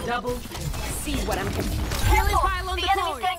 Double kill. See what I'm. Careful! The enemy's getting